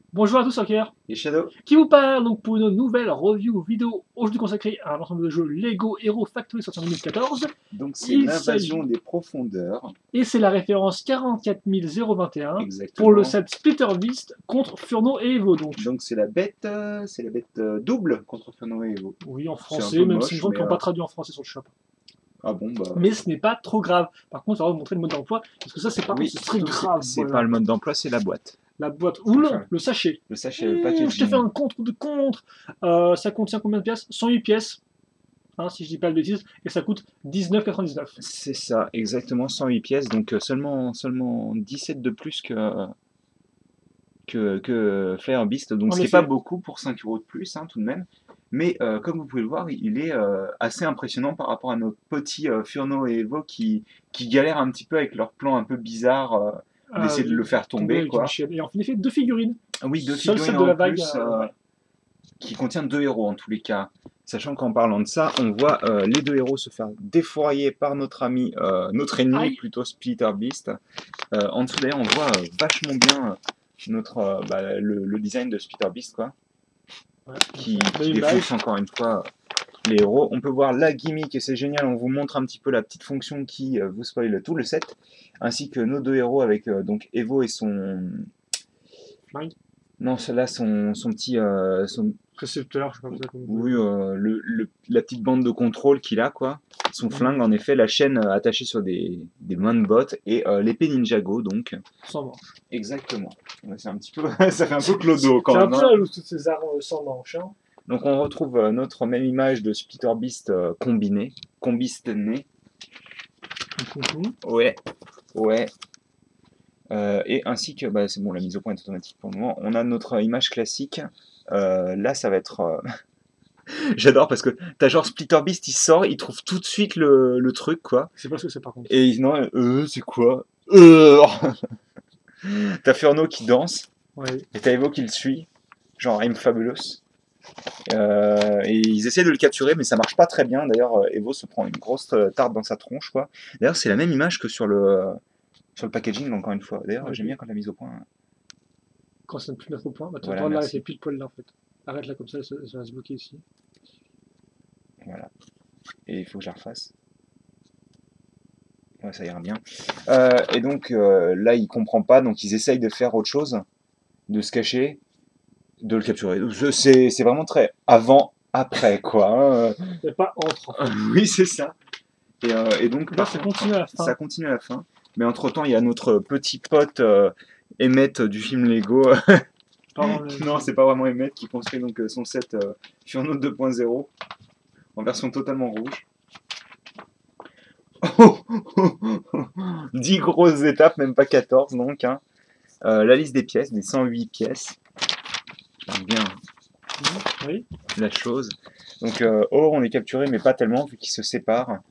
Bonjour à tous, c'est Pierre, Et Shadow. qui vous parle donc pour une nouvelle review vidéo aujourd'hui consacrée à un ensemble de jeux Lego Hero Factory sorti en 2014. Donc c'est Il l'invasion s'agit, des profondeurs. et c'est la référence 44021 pour le Exactement. set Splitter Beast contre Furno et Evo donc. Donc c'est la bête double contre Furno et Evo. Oui, en C'est un français, peu même si me moche, semble mais qu'ils n'ont pas traduit en français sur le shop. ah bon bah Mais ce n'est pas trop grave. Par contre, on va vous montrer le mode d'emploi, parce que ça c'est par contre oui, c'est très surtout grave. c'est pas Voilà. le mode d'emploi, c'est la boîte. La boîte, ou non, Enfin, le sachet. le sachet, le Je te fais packaging. un contre de contre. Ça contient combien de pièces? 108 pièces. Hein, si je dis pas de bêtises, et ça coûte 19,99. C'est ça, exactement 108 pièces, donc seulement 17 de plus que Flare Beast, donc En ce qui n'est pas effet. beaucoup pour 5 euros de plus, hein, tout de même. Mais comme vous pouvez le voir, il est assez impressionnant par rapport à nos petits Furno et Evo qui galèrent un petit peu avec leur plan un peu bizarre d'essayer de le faire Tomber tomber, avec une quoi. chienne. Et en effet, deux figurines. Ah oui, deux Seul set figurines de en la vague. plus Ouais. qui contient deux héros en tous les cas. Sachant qu'en parlant de ça, on voit les deux héros se faire défourailler par notre ennemi Aïe. plutôt Splitter Beast. En dessous d'ailleurs, on voit vachement bien le design de Splitter Beast, quoi, Ouais. qui Belle défonce image. encore une fois les héros. On peut voir la gimmick et c'est génial, on vous montre un petit peu la petite fonction qui vous spoil tout le set, ainsi que nos deux héros avec donc Evo et son... Mind. Non, celle-là, son petit... Précepteur, je sais pas ça comme Oui, la petite bande de contrôle qu'il a, quoi. Son flingue, en effet, la chaîne attachée sur des mains de botte et l'épée Ninjago, donc. sans manche. Exactement. Ouais, c'est un petit peu... ça fait un peu clodo quand C'est un même, peu hein. la loose toutes ces armes sans manche. Hein. Donc on retrouve notre même image de Splitter Beast combiné, combistené. Ouais, ouais. Et ainsi que, bah, c'est bon, la mise au point est automatique pour le moment. On a notre image classique. Là, ça va être... J'adore parce que t'as genre Splitter Beast, il sort, il trouve tout de suite le truc, quoi. Je sais pas ce que c'est par contre. Et non, c'est quoi T'as Furno qui danse, Ouais. et t'as Evo qui le suit, genre I'm Fabulous. Et ils essaient de le capturer, mais ça marche pas très bien. D'ailleurs, Evo se prend une grosse tarte dans sa tronche, quoi. D'ailleurs, c'est la même image que sur le packaging, encore une fois. D'ailleurs, Ouais, j'aime bien quand la mise au point. quand ça ne peut plus mettre au point, bah, tu as le Voilà, droit de merci. l'arrêter pile poil là en fait. Arrête-la comme ça, elle va se bloquer ici. Voilà. Et il faut que je la refasse. Ouais, ça ira bien. Et donc, là, il comprend pas, donc ils essayent de faire autre chose, de se cacher, de le capturer. C'est vraiment très avant, après, quoi, hein. Et pas entre en fait. Oui, c'est ça. Et donc, Là, par ça contre, continue à la fin. ça continue à la fin. Mais entre-temps, il y a notre petit pote Emmett du film Lego. Pardon, Non, c'est pas vraiment Emmett qui construit donc son set Furno 2.0 en version totalement rouge. 10 grosses étapes, même pas 14 donc, hein. La liste des pièces, des 108 pièces. J'aime bien Oui. la chose. Donc, Or, on est capturé, mais pas tellement, vu qu'ils se séparent.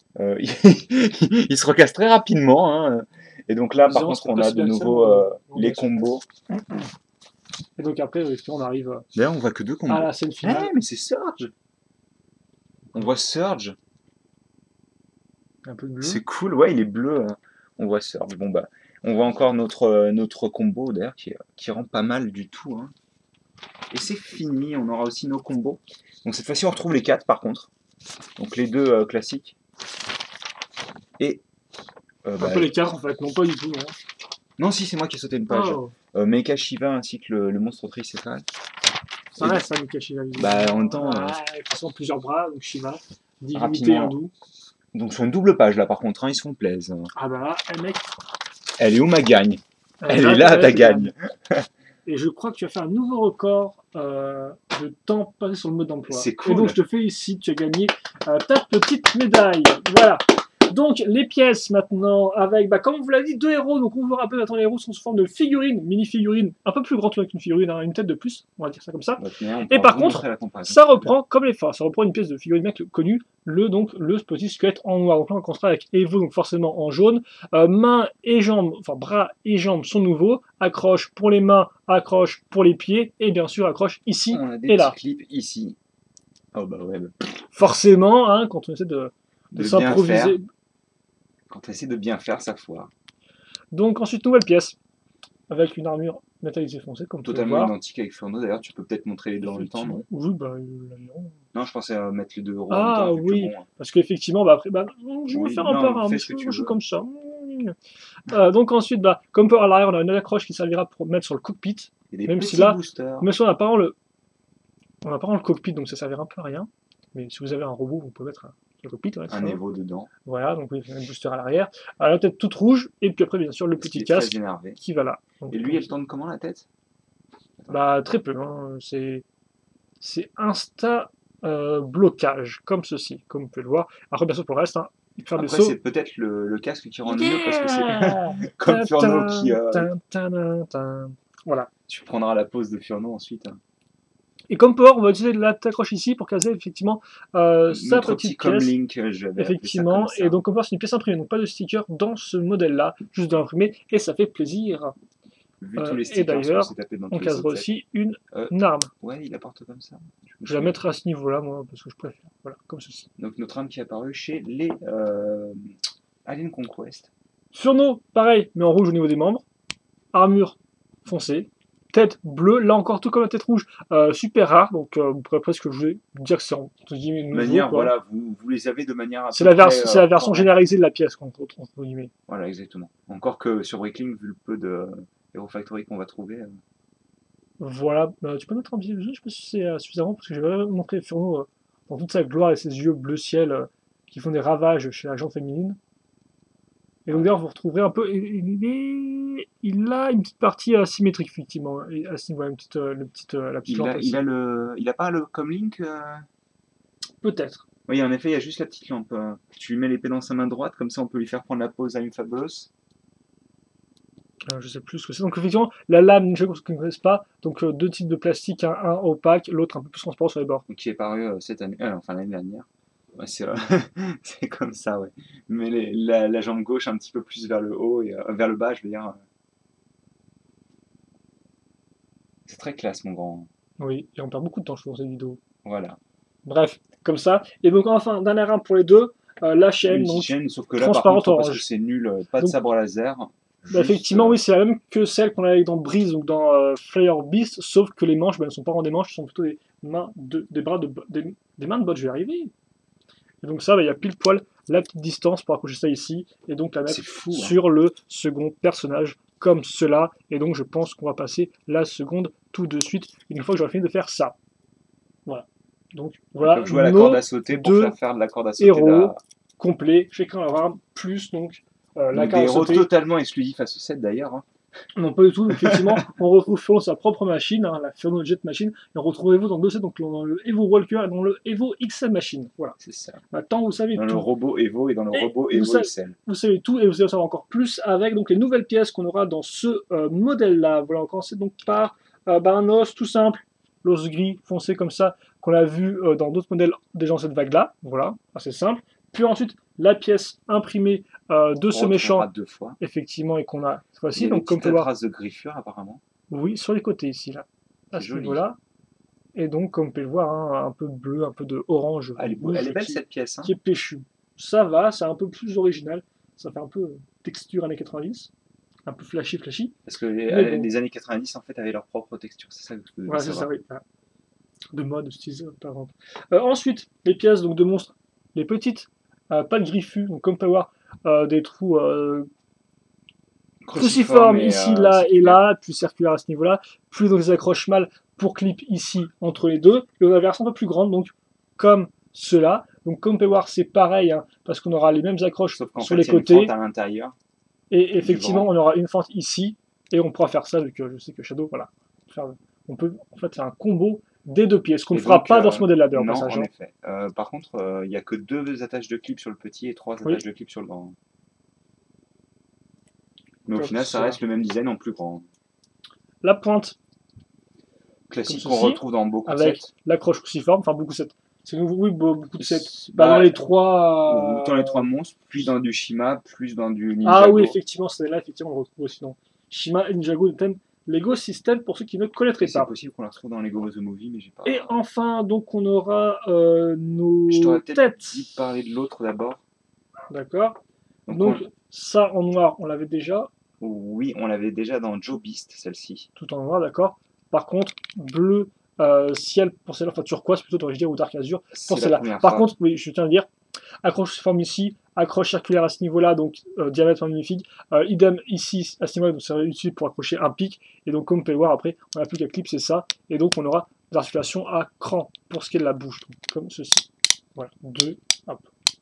Il se recasse très rapidement, hein. Et donc là, par Disons, contre, c'était on pas a si de bien que ça, nouveau on les doit se- combos. Et donc après, on arrive D'ailleurs, on voit que deux à combos. la scène Eh, finale. mais c'est Surge! On voit Surge. Un peu de bleu. C'est cool, ouais, il est bleu, hein. On voit Surge. Bon, bah, on voit encore notre combo, d'ailleurs, qui rend pas mal du tout, hein. Et c'est fini, on aura aussi nos combos. Donc cette fois-ci, on retrouve les 4, par contre. Donc les deux classiques. Et... Un bah, peu l'écart en fait, non pas du tout. Non. non, si, c'est moi qui ai sauté une page. Oh, Mecha Shiva ainsi que le monstre tricéphale. ça reste ça, Mika Shiva. Bah, en même temps, De toute façon, plusieurs bras, donc Shiva, divinité rapidement. hindoue. Donc sur une double page là par contre, hein, ils se font plaisir. Ah bah là, mec. Elle est où ma gagne? Elle est là ta gagne. Et je crois que tu as fait un nouveau record de temps passé sur le mode d'emploi. C'est cool. Et donc je te félicite, tu as gagné ta petite médaille. Voilà. Donc les pièces maintenant avec, bah, comme on vous l'a dit, deux héros. Donc on vous rappelle maintenant les héros sont sous forme de figurines, mini-figurines, un peu plus grandes qu'une figurine, hein, une tête de plus, on va dire ça comme ça. Et par contre, ça reprend comme les phares, ça reprend une pièce de figurine mec connue, le petit squelette en noir. Donc là on construit avec Evo, donc forcément en jaune. Mains et jambes, enfin bras et jambes sont nouveaux. Accroche pour les mains, accroche pour les pieds, et bien sûr accroche ici on a des et là. petits clips ici. Oh bah ouais. Bah. Forcément, hein, quand on essaie de s'improviser. Quand on essaie de bien faire, ça foire. Donc ensuite nouvelle pièce avec une armure métallisé foncé, comme on peut le Totalement voir. identique avec Furno. D'ailleurs, tu peux peut-être montrer les deux en même temps, non? Oui, bah, non. Non, je pensais à mettre les deux euros en même Ah temps, vu que oui, bon. parce qu'effectivement, bah, après, bah, je vais Oui, faire un non, par un, fais moi, ce que tu moi, je suis veux. comme ça. Donc ensuite, bah, comme par l'arrière, on a une accroche qui servira pour mettre sur le cockpit, Et des même si petits là, boosters. même si on n'a pas le cockpit, donc ça servira un peu à rien. Mais si vous avez un robot, vous pouvez mettre sur le cockpit, ouais, Un ça va. Evo dedans. Voilà, donc oui, un booster à l'arrière. La tête toute rouge, et puis après, bien sûr, le Parce qu'il petit est très casque énervé. qui va là. Donc, Et lui, elle tourne comment la tête? bah, très peu, hein. C'est insta blocage, comme ceci, comme vous pouvez le voir. Après, bien sûr, pour le reste, hein, faire des Après, sauts. c'est peut-être le casque qui rend mieux parce que c'est Yeah comme Ta- Furno qui. ta- ta- ta- ta. Voilà. Tu prendras la pause de Furno ensuite, hein. Et comme power, on va utiliser la accroche ici pour caser effectivement sa Notre petit petite pièce. comlink, je vais appeler ça Effectivement, comme ça. et donc comme power, c'est une pièce imprimée, donc pas de sticker dans ce modèle-là, juste de l'imprimer, et ça fait plaisir. Vu tous les Et stickers qu'on d'ailleurs, s'est tapé dans on tous les casera autres aussi une Euh, arme. Ouais, il apporte comme ça. Je vais la mettre à ce niveau-là, moi, parce que je préfère. Voilà, comme ceci. Donc notre arme qui est apparue chez les Alien Conquest. Furno, pareil, mais en rouge au niveau des membres. Armure foncée. Tête bleue, là encore tout comme la tête rouge, super rare, donc vous pourrez presque jouer, dire que c'est entre guillemets De nouveau. manière, Quoi. voilà, vous les avez de manière. C'est la, c'est la version généralisée de la pièce, entre guillemets. Voilà, exactement. Encore que sur Bricklink, vu le peu de Hero Factory qu'on va trouver. Voilà, tu peux mettre un billet, je sais pas si c'est suffisamment, parce que j'ai vraiment montré Furno dans toute sa gloire et ses yeux bleu ciel qui font des ravages chez la gente féminine. Et donc d'ailleurs, vous retrouverez un peu. Il a une petite partie asymétrique, effectivement. Et à ce niveau, une petite, la petite lampe. Il a pas le comlink Peut-être. Oui, en effet, il y a juste la petite lampe. Tu lui mets l'épée dans sa main droite, comme ça on peut lui faire prendre la pause à une Fabulous. Je sais plus ce que c'est. Donc effectivement, la lame, Ninjago, pour ceux qui ne connaissent pas, donc deux types de plastique, un opaque, l'autre un peu plus transparent sur les bords. Qui est paru cette année, enfin l'année dernière. Ouais, c'est c'est comme ça, ouais. Mais la jambe gauche un petit peu plus vers le haut et vers le bas, je veux dire. C'est très classe, mon grand. Oui, et on perd beaucoup de temps, je trouve, dans cette vidéo. Voilà. Bref, comme ça. Et donc enfin, dernière arme pour les deux, la chaîne, Une donc chaîne, sauf que là, par transparente contre, parce orange. que c'est nul, pas de Donc, sabre laser. Bah, effectivement, oui, c'est la même que celle qu'on avait dans Breeze ou dans Flyer Beast, sauf que les manches, bah, elles ne sont pas vraiment des manches, ce sont plutôt des mains des bras des mains de bot, je vais y arriver. Et donc ça, bah, il y a pile poil la petite distance pour accrocher ça ici, et donc la mettre fou, hein. sur le second personnage, comme cela. Et donc je pense qu'on va passer la seconde tout de suite, une fois que j'aurai fini de faire ça. Voilà. Donc voilà, jouer à la corde à sauter pour faire de la corde à sauter. Héros complet, chacun avoir plus donc la corde à sauter. Des héros totalement exclusifs à ce set d'ailleurs. Hein. Non, pas du tout. Effectivement, on retrouve Furno sa propre machine, hein, la Furno Jet Machine, et on retrouve Evo dans deux sets, donc dans le Evo Walker et dans le Evo XL Machine. Voilà. C'est ça. Maintenant, vous savez dans tout. Le robot Evo et dans le robot Evo XL. Vous savez tout, et vous allez en savoir encore plus avec donc les nouvelles pièces qu'on aura dans ce modèle-là. Voilà, on commence donc par un os tout simple, l'os gris foncé comme ça, qu'on a vu dans d'autres modèles déjà dans cette vague-là. Voilà, assez simple. Puis ensuite, la pièce imprimée de ce méchant, deux fois. Effectivement, et qu'on a cette fois-ci. Donc, comme on traces de griffure apparemment. Oui, sur les côtés ici, là, à ce niveau-là. Et donc, comme vous pouvez le voir, hein, un peu bleu, un peu de orange. Elle est belle cette pièce. Hein. Qui est péchu. Ça va, c'est un peu plus original. Ça fait un peu texture années 90. Un peu flashy. Parce que les années 90, en fait, avaient leur propre texture. C'est ça que je c'est ça, oui. De mode, style, par exemple. Ensuite, les pièces donc, de monstres. Les petites. Pas le griffu, donc comme on peut voir des trous cruciformes ici, là et là, puis circulaires à ce niveau-là, plus donc des accroches mâles pour clip ici entre les deux, et on a la version un peu plus grande, donc comme cela. Donc comme on peut voir, c'est pareil, hein, parce qu'on aura les mêmes accroches sur les côtés. Une fente à l'intérieur. Et effectivement, on aura une fente ici, et on pourra faire ça, vu que je sais que Shadow, voilà. On peut en fait faire un combo des deux pièces, qu'on ne fera pas dans ce modèle-là d'ailleurs. Non, en effet. Par contre, il n'y a que 2 attaches de clip sur le petit et 3 attaches de clip sur le grand. Mais au final, ça reste le même design en plus grand. La pointe. Classique qu'on retrouve dans beaucoup de sets. Avec l'accroche cruciforme, enfin beaucoup de sets. C'est oui, beaucoup de sets. Dans les 3... Dans les 3 monstres, plus dans du Shima, plus dans du Ninjago. Ah oui, effectivement, c'est là, effectivement, on le retrouve aussi dans Shima et Ninjago, le thème Lego System pour ceux qui ne connaîtraient pas. C'est possible qu'on la retrouve dans Lego The Movie, mais j'ai pas. Et enfin, donc on aura nos Je t'aurais têtes. Dit de parler de l'autre d'abord. D'accord. Donc ça en noir, on l'avait déjà. Oui, on l'avait déjà dans Joe Beast, celle-ci. tout en noir, d'accord. Par contre, bleu ciel pour celle-là, enfin turquoise plutôt, devrais-je dire, ou dark azur pour C'est la celle-là. première Par fois. contre, oui, je tiens à dire, accroche forme ici, accroche circulaire à ce niveau-là, donc diamètre magnifique. Idem ici, à ce niveau-là, donc c'est utile pour accrocher un pic. Et donc, comme vous pouvez le voir, après, on n'a plus qu'à clipser ça. Et donc, on aura des articulations à cran pour ce qui est de la bouche, donc, comme ceci. Voilà, deux, hop.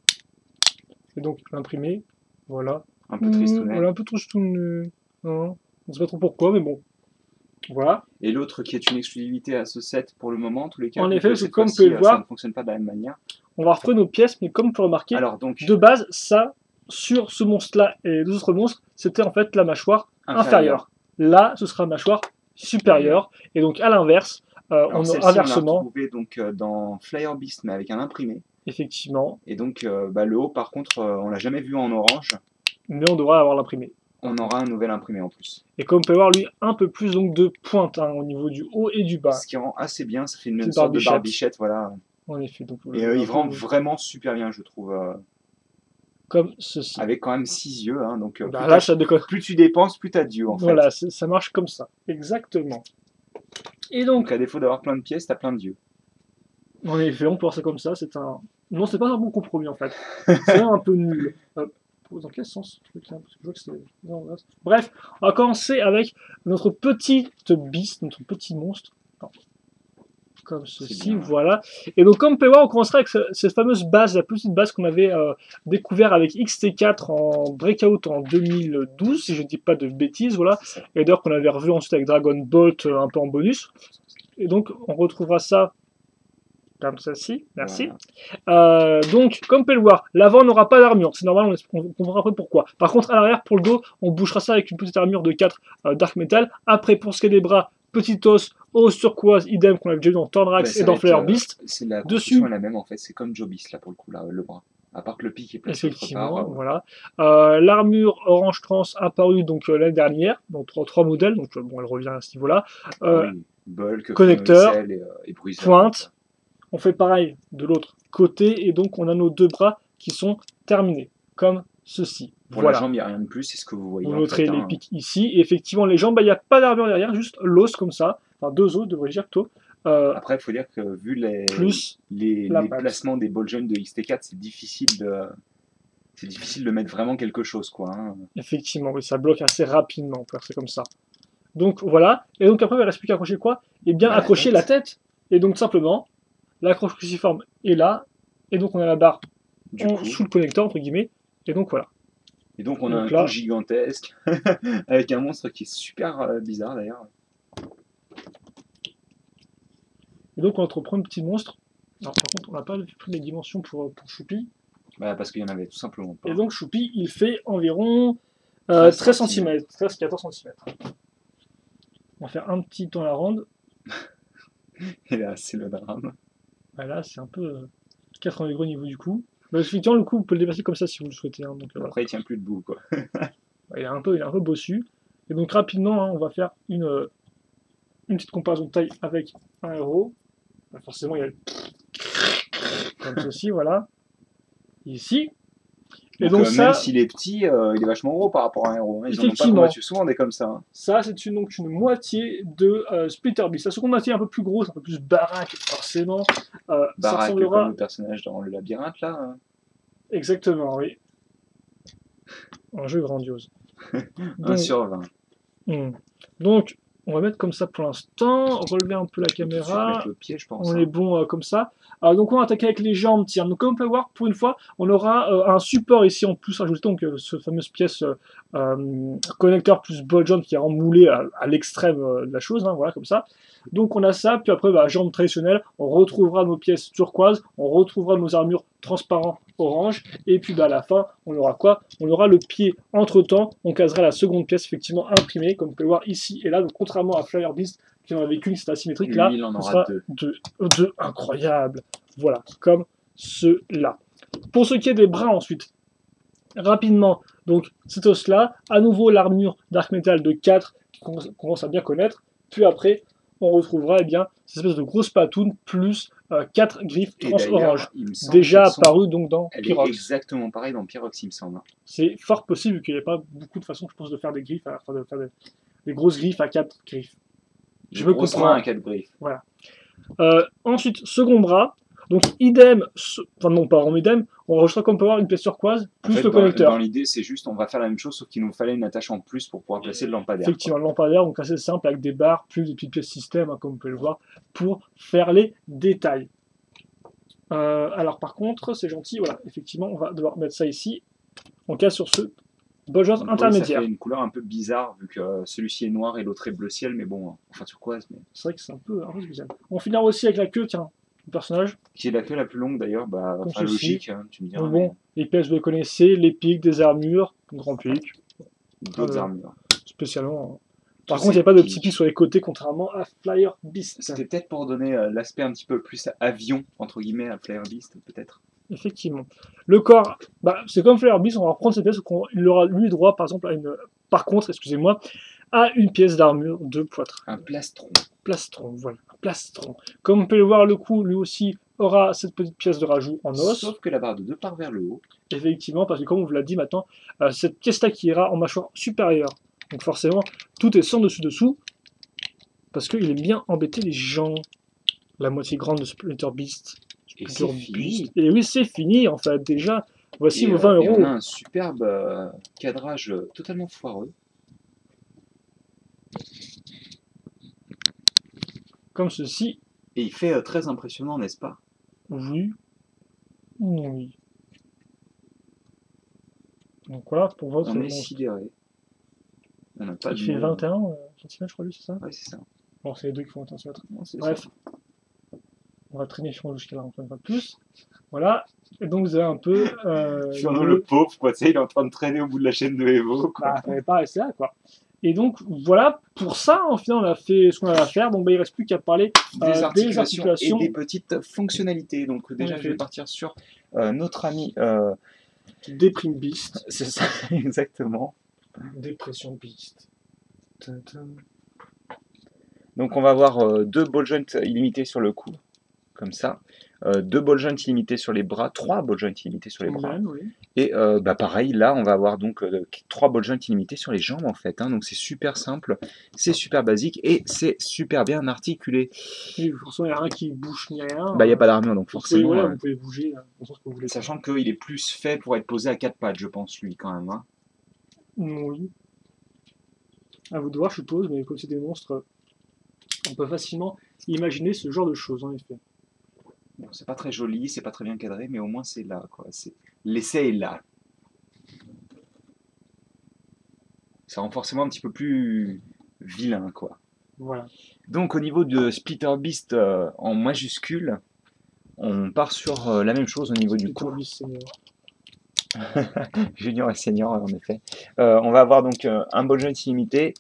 Et donc, l'imprimer, voilà. Un peu tristounet. Voilà, un peu tristoun. On ne sait pas trop pourquoi, mais bon. Voilà. Et l'autre qui est une exclusivité à ce set pour le moment, en tous les cas, En vu effet, que parce que cette comme vous fois-ci, pouvez le voir, ça ne fonctionne pas de la même manière. on va retrouver nos pièces, mais comme vous pouvez remarquer, Alors donc, de base, ça, sur ce monstre-là et les autres monstres, c'était en fait la mâchoire inférieure. Là, ce sera la mâchoire supérieure. Et donc, à l'inverse, alors on celle-ci, a on l'a inversement, retrouvée donc, dans Flyer Beast, mais avec un imprimé. effectivement, Et donc, le haut, par contre, on l'a jamais vu en orange. mais on devra avoir l'imprimé. On aura un nouvel imprimé en plus. Et comme vous pouvez voir, lui, un peu plus donc de pointe hein, au niveau du haut et du bas. Ce qui rend assez bien, ça fait une Petite sorte de barbichette. barbichette, voilà. En effet, donc, Et il rend vraiment super bien, je trouve. comme ceci. Avec quand même 6 yeux, hein, donc Bah, là, ça déconne. plus tu dépenses, plus t'as d'yeux en fait. Voilà, ça marche comme ça. Exactement. Et donc, Donc à défaut d'avoir plein de pièces, t'as plein d'yeux. en effet, on peut voir ça comme ça. C'est un. Non, c'est pas un bon compromis en fait. C'est un peu nul. Dans quel sens ce truc-là Parce que je vois que c'est. Non, bref, on va commencer avec notre petite beast, notre petit monstre. Non. Comme ceci, bien, voilà. Et donc, comme vous pouvez voir, on commencera avec cette fameuse base, la petite base qu'on avait découvert avec XT4 en Breakout en 2012, si je ne dis pas de bêtises, voilà. Et d'ailleurs, qu'on avait revu ensuite avec Dragon Bolt un peu en bonus. Et donc, on retrouvera ça comme ceci, merci. Voilà. Donc, comme vous pouvez le voir, l'avant n'aura pas d'armure, c'est normal, on comprendra après pourquoi. Par contre, à l'arrière, pour le dos, on bouchera ça avec une petite armure de 4 Dark Metal. Après, pour ce qui est des bras, petit os turquoise, idem qu'on avait déjà vu dans Thornrax et dans Flare Beast. C'est la construction est la même en fait, c'est comme Joe Beast là pour le coup, là, le bras. À part que le pic est placé autre part. Voilà. L'armure orange trans apparue donc l'année dernière, dans trois modèles, donc bon, elle revient à ce niveau-là. Oui. Bulk, connecteur, et bruiseur, pointe. On fait pareil de l'autre côté, et donc on a nos deux bras qui sont terminés, comme ceci. Pour la jambe, il n'y a rien de plus, c'est ce que vous voyez. Vous noterez les pics ici, et effectivement, les jambes, il n'y a pas d'armure derrière, juste l'os comme ça, enfin 2 os, devrais-je dire plutôt. Après, il faut dire que vu les placements des ball joints de XT4, c'est difficile de mettre vraiment quelque chose, quoi. Hein. Effectivement, oui, ça bloque assez rapidement, c'est comme ça. Donc voilà, et donc après, il ne reste plus qu'à accrocher quoi? Eh bien, accrocher la tête. Et donc simplement, l'accroche cruciforme est là, et donc on a la barre sous le connecteur, entre guillemets, et donc voilà. Et donc on a un coup gigantesque, avec un monstre qui est super bizarre d'ailleurs. Et donc on reprend un petit monstre. Alors par contre, on n'a pas pris les dimensions pour Choupi. Bah, parce qu'il y en avait tout simplement pas. Et donc Choupi, il fait environ 13 cm, 13-14 cm. On va faire un petit temps à la ronde. Et là, c'est le drame. Voilà, c'est un peu 80 degrés au niveau du cou. Mais effectivement, le coup, vous pouvez le dépasser comme ça si vous le souhaitez. Hein, donc, après, voilà. Il tient plus debout, quoi. Il est un peu bossu. Et donc, rapidement, hein, on va faire une petite comparaison de taille avec un héros. Forcément, il y a comme ceci, voilà. Ici. Et donc ça, même s'il est petit, il est vachement gros par rapport à un héros. Hein. Ils en ont pas souvent des comme ça. Hein. Ça, c'est une moitié de Splitter Beast. La seconde moitié est un peu plus grosse, un peu plus baraque, forcément. Baraque, ressemblera... comme le personnage dans le labyrinthe, là. Hein. Exactement, oui. Un jeu grandiose. 1 sur 20. Donc, on va mettre comme ça pour l'instant, relever un peu la caméra, le pied, je pense, on est bon comme ça. Donc on va attaquer avec les jambes, tiens. Donc comme on peut voir, pour une fois, on aura un support ici en plus ajouté, donc ce fameuse pièce connecteur plus ball joint qui est moulé à l'extrême de la chose, hein, voilà comme ça. Donc on a ça, puis après jambes traditionnelles, on retrouvera nos pièces turquoises, on retrouvera nos armures transparents orange, et puis à la fin, on aura quoi? On aura le pied. Entre temps, on casera la seconde pièce effectivement imprimée, comme vous pouvez voir ici et là. Donc contrairement à Flyer Beast qui en avait qu'une, c'est asymétrique, là, il en aura aura deux incroyables. Voilà, comme ceux-là. Pour ce qui est des bras ensuite, rapidement, donc cet os-là, à nouveau l'armure Dark Metal de 4 qu'on commence à bien connaître, puis après, on retrouvera cette espèce de grosse patoune plus 4 griffes Et trans d'ailleurs, orange. il me semble Déjà qu'elles sont- apparu donc dans Elle est Pyrox. exactement pareil dans Pyrox, il me semble. C'est fort possible qu'il n'y ait pas beaucoup de façons, je pense, de faire des griffes, enfin, de faire des grosses griffes à 4 griffes. Je me Grosse comprends. main à 4 griffes. Ensuite, second bras. Donc idem, enfin non pas en idem, on rajoutera comme on peut voir une pièce turquoise En plus fait, le connecteur. dans l'idée, c'est juste, on va faire la même chose, sauf qu'il nous fallait une attache en plus pour pouvoir placer le lampadaire. Effectivement, le lampadaire, donc assez simple avec des barres, plus des petites pièces système, hein, comme vous pouvez le voir, pour faire les détails. Alors par contre, c'est gentil, voilà, effectivement, on va devoir mettre ça ici, en cas sur ce bolgeant Donc, intermédiaire. ça fait une couleur un peu bizarre, vu que celui-ci est noir et l'autre est bleu ciel, mais bon, enfin turquoise. Mais... C'est vrai que c'est un peu spécial. On finira aussi avec la queue, tiens, du personnage. Qui est la queue la plus longue d'ailleurs, bah, Comme enfin ceci. logique, hein, tu me diras. Donc bon, les pièces vous les connaissez, les pics, des armures, grand pic, mais D'autres armures. spécialement. Par Tous contre, il n'y ces a pas de pics. petits pics sur les côtés, contrairement à Flyer Beast. C'était peut-être pour donner l'aspect un petit peu plus avion, entre guillemets, à Flyer Beast, peut-être. Effectivement. Le corps, c'est comme Flyer Beast, on va reprendre cette pièce, il aura lui droit, par exemple, par contre, excusez-moi, à une pièce d'armure de poitrine. Un plastron. Plastron, voilà, un plastron. Comme on peut le voir, le cou, lui aussi, aura cette petite pièce de rajout en os. Sauf que la barre de 2 part vers le haut. Effectivement, parce que comme on vous l'a dit maintenant, cette pièce-là qui ira en mâchoire supérieure. Donc forcément, tout est sans dessus-dessous, parce qu'il aime bien embêter les gens. La moitié grande de Splinter Beast. Et c'est fini. Et oui, c'est fini, en fait, déjà. Voici Et, vos 20 et euros. on a un superbe cadrage totalement foireux. Comme ceci. Et il fait très impressionnant, n'est-ce pas? Oui. Oui. Donc voilà, pour votre... On est sidéré. On n'a pas Il de fait mots. 21 cm, je crois, lui, c'est ça? Ouais, c'est ça. Bon, c'est les deux qui font 21 cm. Non, c'est Bref. ça. On va traîner jusqu'à là, encore une fois de plus. Voilà. Et donc, vous avez un peu... Furno le pauvre, quoi, tu sais, il est en train de traîner au bout de la chaîne de Evo, quoi. fallait pas rester là, quoi. Et donc, voilà, pour ça, en final, on a fait ce qu'on avait à faire. Bon, il ne reste plus qu'à parler Des des articulations articulations. et des petites fonctionnalités. Donc déjà, En je vais effet. partir sur notre ami... Déprime Beast. c'est ça, exactement. Dépression Beast. Donc on va avoir 2 ball joints illimités sur le cou, comme ça. 2 ball joints illimités sur les bras, 3 ball joints illimités sur les bras. Oui. Et pareil, là, on va avoir donc 3 ball joints illimités sur les jambes, en fait. Hein. Donc c'est super simple, c'est super basique et c'est super bien articulé. Oui, forcément, il n'y a rien qui bouge ni rien. Il n'y a pas d'armure, donc Vous pouvez, forcément... voilà, vous pouvez bouger en sens que vous voulez. Sachant qu'il est plus fait pour être posé à 4 pattes, je pense, lui, quand même. Hein. Oui. À vous de voir, je suppose, mais comme c'est des monstres, on peut facilement imaginer ce genre de choses, en effet. Bon, c'est pas très joli, c'est pas très bien cadré, mais au moins c'est là, quoi. L'essai est là. Ça rend forcément un petit peu plus vilain, quoi. Voilà. Donc au niveau de Splitter Beast en majuscule, on part sur la même chose au niveau du cou. Junior et senior, en effet. On va avoir donc un ball joint illimité,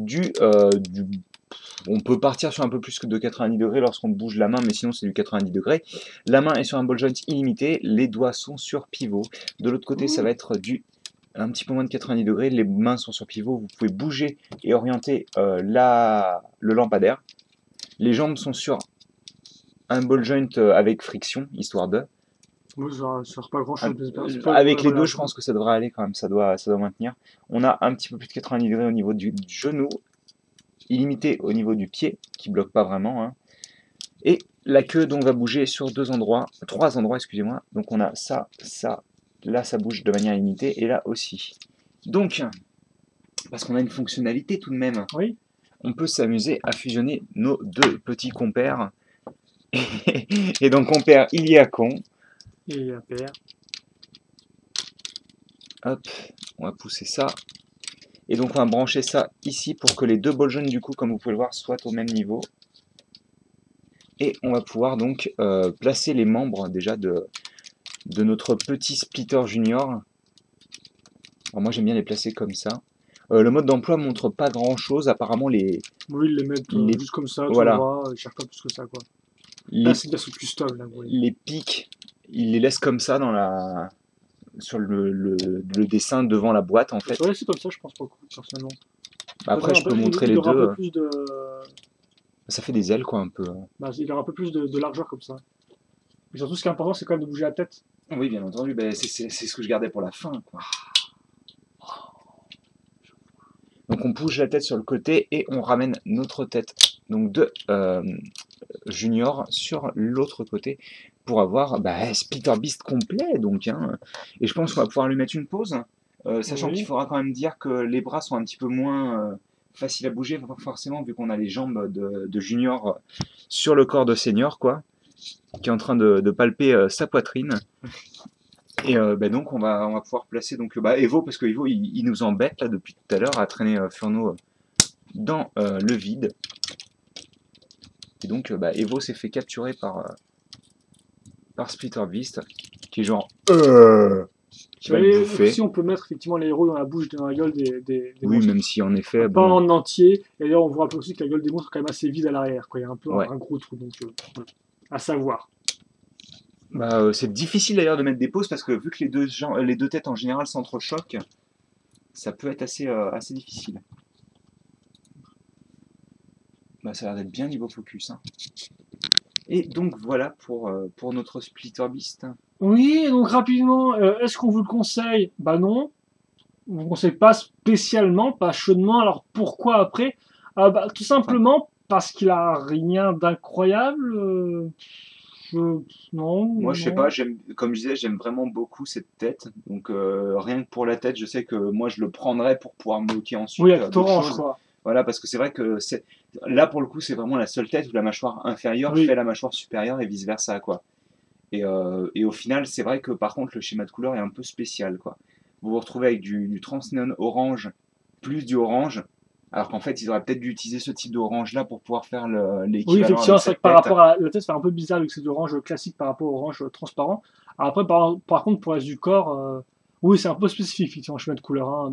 on peut partir sur un peu plus que de 90 degrés lorsqu'on bouge la main, mais sinon c'est du 90 degrés. La main est sur un ball joint illimité, les doigts sont sur pivot. De l'autre côté, ça va être un petit peu moins de 90 degrés, les mains sont sur pivot, vous pouvez bouger et orienter le lampadaire. Les jambes sont sur un ball joint avec friction, histoire de... Moi, ça sert pas grand chose. Avec les deux, je pense que ça devrait aller quand même, ça doit maintenir. On a un petit peu plus de 90 degrés au niveau du genou, illimité au niveau du pied, qui bloque pas vraiment. Hein. Et la queue donc va bouger sur 3 endroits, excusez-moi. Donc on a ça, là ça bouge de manière illimitée, et là aussi. Donc, parce qu'on a une fonctionnalité tout de même, oui. On peut s'amuser à fusionner nos 2 petits compères. Et donc compère Iliacon. Et un père. Hop, on va pousser ça. Et donc on va brancher ça ici pour que les 2 ball joints du coup, comme vous pouvez le voir, soient au même niveau. Et on va pouvoir donc placer les membres déjà de notre petit splitter junior. Alors moi j'aime bien les placer comme ça. Le mode d'emploi montre pas grand chose, apparemment les... Oui, ils les mettent juste comme ça, voilà. Ils cherchent pas plus que ça, quoi. Là, c'est de la custom, là, oui. Les pics, ils les laissent comme ça dans la... sur le dessin devant la boîte en fait. C'est vrai, c'est comme ça, je pense beaucoup, personnellement. Après, je peux montrer les deux. Un peu plus de... Ça fait des ailes quoi un peu. Il aura un peu plus de largeur comme ça. Et surtout, ce qui est important, c'est quand même de bouger la tête. Oui, bien entendu, ben, c'est ce que je gardais pour la fin, quoi. Donc on bouge la tête sur le côté et on ramène notre tête donc de Junior sur l'autre côté pour avoir Splitter Beast complet. Donc, hein. Et je pense qu'on va pouvoir lui mettre une pause, sachant qu'il Oui. faudra quand même dire que les bras sont un petit peu moins faciles à bouger, forcément, vu qu'on a les jambes de Junior sur le corps de Senior, quoi, qui est en train de palper sa poitrine. Et donc on va pouvoir placer donc Evo, parce que Evo il nous embête là depuis tout à l'heure à traîner Furno dans le vide. Et donc Evo s'est fait capturer par Splitter Beast qui est genre qui va le bouffer. Si on peut mettre effectivement les héros dans la bouche, dans la gueule des Oui, monstres. même si en effet Pas bon, en entier. Et d'ailleurs, on voit un peu aussi que la gueule des monstres est quand même assez vide à l'arrière, quoi. Il y a un peu ouais. un gros trou, donc voilà. À savoir. C'est difficile d'ailleurs de mettre des pauses parce que vu que les deux têtes en général s'entrechoquent, ça peut être assez difficile. Ça a l'air d'être bien niveau focus, hein. Et donc voilà pour notre Splitter Beast. Oui, donc rapidement, est-ce qu'on vous le conseille? Bah non. On ne vous conseille pas spécialement, pas chaudement. Alors pourquoi après? Tout Enfin, simplement parce qu'il a rien d'incroyable. Je- Non, moi, je sais non. pas, comme je disais, j'aime vraiment beaucoup cette tête. Donc, rien que pour la tête, je sais que moi, je le prendrais pour pouvoir me moquer Oui, ensuite la tête d'autres orange, choses. quoi. Voilà, parce que c'est vrai que là, pour le coup, c'est vraiment la seule tête où la mâchoire inférieure fait Oui. la mâchoire supérieure et vice-versa, quoi. Et au final, c'est vrai que par contre, le schéma de couleur est un peu spécial, quoi. Vous vous retrouvez avec du transnéon orange plus du orange, alors qu'en fait, ils auraient peut-être dû utiliser ce type d'orange-là pour pouvoir faire Oui, l'équivalent effectivement, avec c'est vrai cette que par tête. rapport à la tête, c'est un peu bizarre avec ces orange classique par rapport au orange transparent. Alors après, par contre, pour le reste du corps, oui, c'est un peu spécifique, effectivement, chemin de couleur, hein.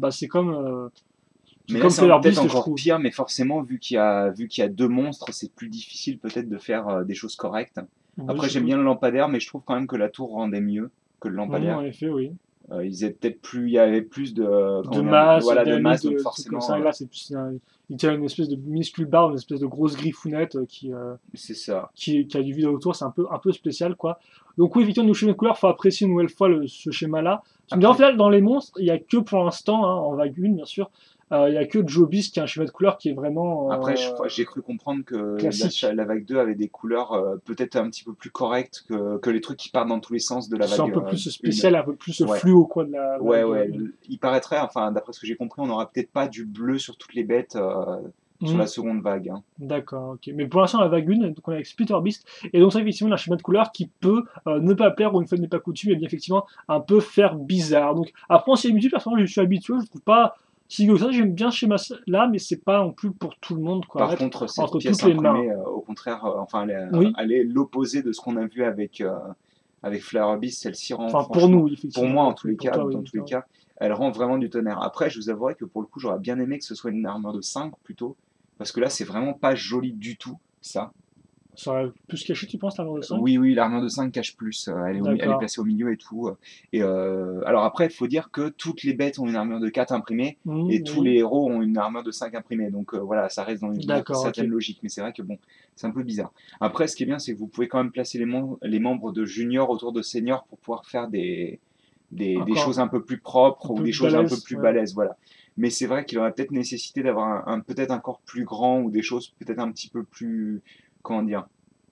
C'est Mais là, comme c'est Fleur peut-être Beast, je encore trouve. pire, mais forcément, vu qu'il y a deux monstres, c'est plus difficile peut-être de faire des choses correctes. Oui, Après, je j'aime suppose. bien le lampadaire, mais je trouve quand même que la tour rendait mieux que le En lampadaire. effet, oui. Il y avait plus de, De comment dire, masse, de voilà, de dynamique, masse, donc de trucs comme ça. forcément, Et là, il tient une espèce de minuscule barre, une espèce de grosse griffounette c'est ça. qui a du vide autour. C'est un peu spécial, quoi. Donc oui, effectivement, nos schémas de couleurs, faut apprécier une nouvelle fois ce schéma-là. Ce qui me dérange, au Après, final, dans les monstres, il y a que pour l'instant, hein, en vague 1, bien sûr, il y a que Jobis qui a un schéma de couleur qui est Après, vraiment j'ai cru comprendre que classique. la vague 2 avait des couleurs peut-être un petit peu plus correctes que les trucs qui partent dans tous les sens de la C'est un vague peu plus 1. spécial, un peu plus Ouais, fluo, quoi, de la ouais, vague ouais. 1. Il paraîtrait, enfin, d'après ce que j'ai compris, on n'aura peut-être pas du bleu sur toutes les bêtes sur la seconde vague, hein. D'accord, ok. Mais pour l'instant, la vague 1, donc on est avec Splitter Beast, et donc ça, effectivement, un schéma de couleur qui peut ne pas plaire ou une fois n'est pas coutume, et bien effectivement un peu faire bizarre. Donc après, on s'y habitue, personnellement, je suis habitué, je trouve pas si que ça, j'aime bien ce schéma-là, mais c'est pas non plus pour tout le monde, quoi, à Par mettre contre, cette entre pièce toutes les mains. imprimée, au contraire, enfin, Oui, elle est l'opposé de ce qu'on a vu avec Flower Beast. Celle-ci rend, enfin pour franchement, nous, pour effectivement, moi oui. en tous Oui, les pour cas, toi, dans oui. tous les cas, elle rend vraiment du tonnerre. Après, je vous avouerai que pour le coup, j'aurais bien aimé que ce soit une armure de 5 plutôt, parce que là, c'est vraiment pas joli du tout, ça. Ça aurait pu se cacher, tu penses, la mort de 5? Oui, oui, l'armure de 5 cache plus. Elle est D'accord. placée au milieu et tout. Et alors après, il faut dire que toutes les bêtes ont une armure de 4 imprimée et tous les Oui, héros ont une armure de 5 imprimée. Donc voilà, ça reste dans une d'accord, ok. certaine logique. Mais c'est vrai que bon, c'est un peu bizarre. Après, ce qui est bien, c'est que vous pouvez quand même placer les membres de Junior autour de Senior pour pouvoir faire des choses Encore un peu plus un propres ou peu des choses un peu balèze, plus ouais. balèzes. Voilà. Mais c'est vrai qu'il aurait peut-être nécessité d'avoir peut-être encore plus grand ou des choses peut-être un petit peu plus, comment dire,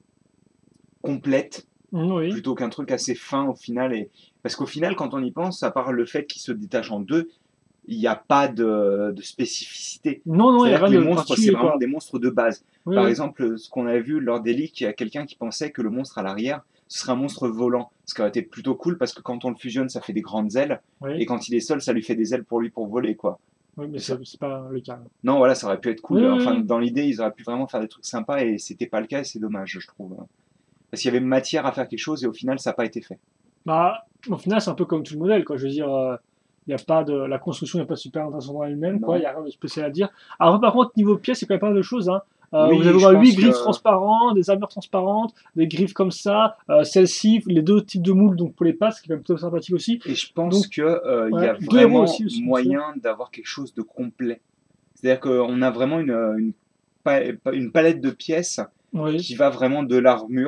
complètes Oui. plutôt qu'un truc assez fin au final. Parce qu'au final, quand on y pense, à part le fait qu'il se détache en deux, il n'y a pas de spécificité. Non, non, il n'y a C'est-à-dire rien que les de monstres, c'est particulier, vraiment quoi. des monstres de base. Oui, Par oui. exemple, ce qu'on a vu lors des leaks, il y a quelqu'un qui pensait que le monstre à l'arrière, ce serait un monstre volant. Ce qui aurait été plutôt cool parce que quand on le fusionne, ça fait des grandes ailes. Et Oui, quand il est seul, ça lui fait des ailes pour lui pour voler, quoi. oui, mais Et ça... c'est pas le cas. Non, voilà, ça aurait pu être Oui, cool. oui, Enfin, oui. dans l'idée, ils auraient pu vraiment faire des trucs sympas et c'était pas le cas et c'est dommage, je trouve. Parce qu'il y avait matière à faire quelque chose et au final, ça n'a pas été fait. Bah, au final, c'est un peu comme tout le modèle, quoi. Je veux dire, il y a pas de, la construction n'est pas super intéressante en elle-même, quoi. Il Non. n'y a rien de spécial à dire. Alors, par contre, niveau pièces, c'est quand même pas mal de choses, hein. Vous avez Oui, au je moins 8 pense griffes que transparentes, des armures transparentes, des griffes comme ça, celle-ci, les deux types de moules, donc pour les pattes, ce qui est quand même plutôt sympathique aussi. Et je pense Donc, que il y ouais, a deux héros vraiment aussi, bien sûr. moyen d'avoir quelque chose de complet. C'est-à-dire qu'on a vraiment une palette de pièces Oui, qui va vraiment de l'armure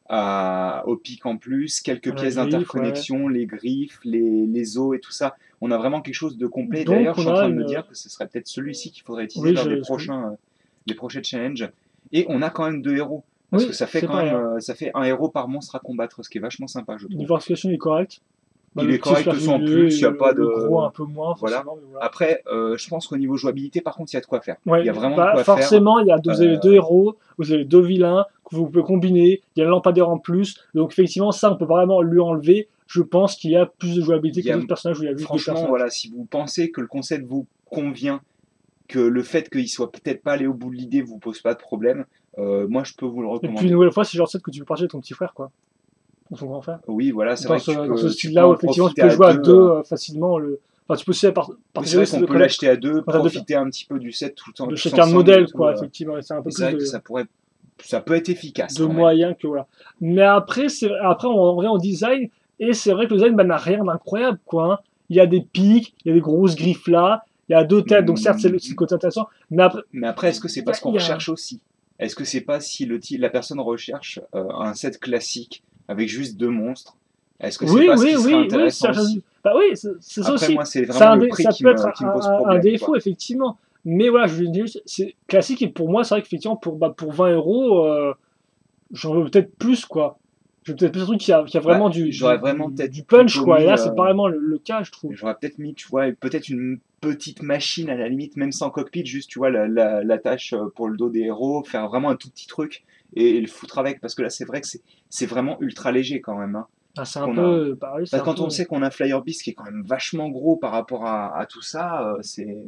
au pic en plus, quelques La pièces griffe, d'interconnexion, les griffes, les os et tout ça. On a vraiment quelque chose de complet. Donc D'ailleurs, je on suis en a train de me une... dire que ce serait peut-être celui-ci qu'il faudrait utiliser Oui, lors des prochains challenges. Et on a quand même 2 héros. Parce que oui, ça fait c'est quand pas même, rien. ça fait un héros par monstre à combattre, ce qui est vachement sympa, je trouve. Diversification est correcte. Bah, Il le est petit correct sans plus, il n'y a pas le gros un de... peu moins, Voilà. forcément. Mais voilà. Après, je pense qu'au niveau jouabilité, par contre, il y a de quoi faire. Il Ouais, y a vraiment de bah, quoi faire. forcément, vous avez deux Euh, héros, vous avez deux vilains que vous pouvez combiner, il y a le lampadaire en plus, donc effectivement, ça, on peut vraiment lui enlever. Je pense qu'il y a plus de jouabilité il que y a, d'autres personnages où il y a juste deux franchement, personnages. voilà, si vous pensez que le concept vous convient, que le fait qu'il soit peut-être pas allé au bout de l'idée vous pose pas de problème, moi, je peux vous le Et puis, une recommander. nouvelle fois, c'est genre ça que tu peux partager avec ton petit frère, quoi, ou ton grand frère. Oui, voilà, c'est vrai que Dans ce tu peux style-là, où en effectivement, tu profiter peux à jouer à deux. deux facilement. Enfin, tu peux aussi Oui, c'est partager vrai aussi qu'on peut l'acheter à deux, quand t'as profiter un petit peu du set de tous chacun de ensemble et modèle, tout. quoi, effectivement, et c'est un Et peu c'est plus vrai que ça peut être efficace de quand même. moyens que voilà. Mais après, après on revient au design, et c'est vrai que le design bah, n'a rien d'incroyable, quoi. Hein. Il y a des pics, il y a des grosses griffes là, il y a deux têtes, donc certes, c'est le côté intéressant, mais après, Mais après, est-ce que c'est pas ce qu'on il y a... recherche aussi? Est-ce que c'est pas si la personne recherche un set classique avec juste deux monstres? Est-ce que c'est Oui, pas ce oui, qui serait oui, oui, intéressant aussi? bah oui, c'est ça Après, aussi. moi, c'est vraiment le prix Ça peut être qui me pose un problème, défaut, quoi. effectivement. Mais voilà, je veux dire, c'est classique, et pour moi, c'est vrai qu'effectivement, pour 20 euros, j'en veux peut-être plus, quoi. Je veux peut-être plus un truc qui a Bah, vraiment j'aurais vraiment peut-être du punch, plutôt quoi. Et mis, là, c'est pas vraiment le cas, je trouve. j'aurais peut-être mis, tu vois, peut-être une petite machine à la limite, même sans cockpit, juste, tu vois, la tâche pour le dos des héros, faire vraiment un tout petit truc et le foutre avec, parce que là, c'est vrai que c'est vraiment ultra léger quand même, hein, Ah, c'est ce un qu'on a. peu, pareil, c'est Parce un que quand on peu. sait qu'on a Flyer Beast qui est quand même vachement gros par rapport à tout ça, c'est.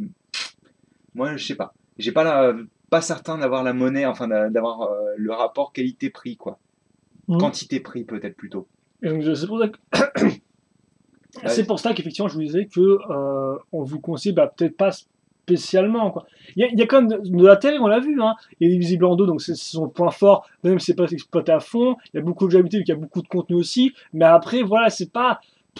Moi, je sais pas. J'ai pas pas certain d'avoir la monnaie, enfin d'avoir le rapport qualité-prix, quoi. Mhm. Quantité-prix, peut-être plutôt. Et donc, c'est pour ça Ouais, c'est pour ça qu'effectivement, je vous disais que on vous conseille bah, peut-être pas spécialement. Quoi. Il y a quand même de l'intérêt, on l'a vu. Hein. Il est visible en dos, donc c'est son point fort, même si c'est pas exploité à fond. Il y a beaucoup de jouabilité, il y a beaucoup de contenu aussi. Mais après, voilà, c'est pas.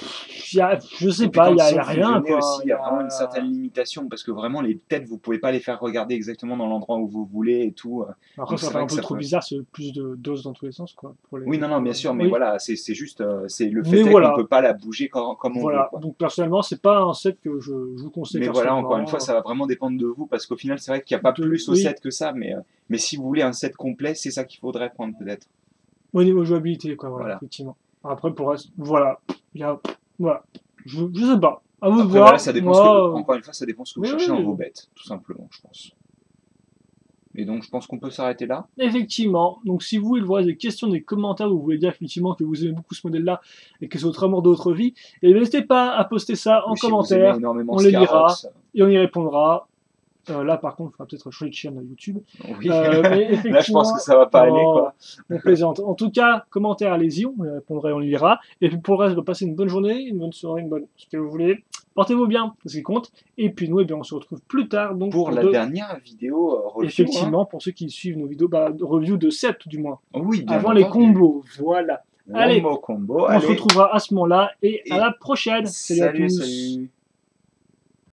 Je sais et puis pas, quand ils y sont a rien. fusionnés Quoi. aussi, il y a vraiment une certaine limitation parce que vraiment les têtes, vous pouvez pas les faire regarder exactement dans l'endroit où vous voulez et tout. Après, Donc ça c'est fait vrai un que peu ça trop peut. bizarre, c'est plus de doses dans tous les sens. Quoi, Oui, non, non, bien sûr, mais Oui, voilà, c'est juste, c'est le mais fait est qu'on voilà. peut pas la bouger comme on veut, Voilà. quoi. Donc, personnellement, c'est pas un set que je vous conseille Mais voilà, encore une fois, personnellement. ça va vraiment dépendre de vous parce qu'au final, c'est vrai qu'il n'y a pas plus au Oui, set que ça, mais si vous voulez un set complet, c'est ça qu'il faudrait prendre peut-être. au niveau jouabilité, quoi, voilà, Voilà. effectivement. Après, pour le reste, voilà. Il y a, voilà. Je sais pas. À vous de Après, voilà, voir. ça dépend Moi, encore une fois, ça dépend ce que vous oui, cherchez dans oui. vos bêtes, tout simplement, je pense. Et donc, je pense qu'on peut s'arrêter là. Effectivement. Donc, si vous, il vous reste des questions, des commentaires, où vous voulez dire effectivement que vous aimez beaucoup ce modèle-là et que c'est votre amour de votre vie, et n'hésitez pas à poster ça en Ou si vous aimez commentaire. énormément On les lira Scarox, et on y répondra. Là, par contre, il faudra peut-être changer de chaîne à YouTube. oui, Mais là, je pense effectivement, que ça va pas aller, oh, quoi. on plaisante. En tout cas, commentaire, allez-y, on y répondra, on y lira. Et puis pour le reste, passez une bonne journée, une bonne soirée, une bonne ce que vous voulez. Portez-vous bien, c'est ce qui compte. Et puis nous, eh bien, on se retrouve plus tard donc Pour la dernière vidéo review, hein. effectivement, pour ceux qui suivent nos vidéos, de review de 7 tout du moins. Oui, bien Avant les entendu. combos, voilà. Allez, Wombo Combo, on se allez, retrouvera à ce moment-là et à et la prochaine. Salut à salut, tous. salut.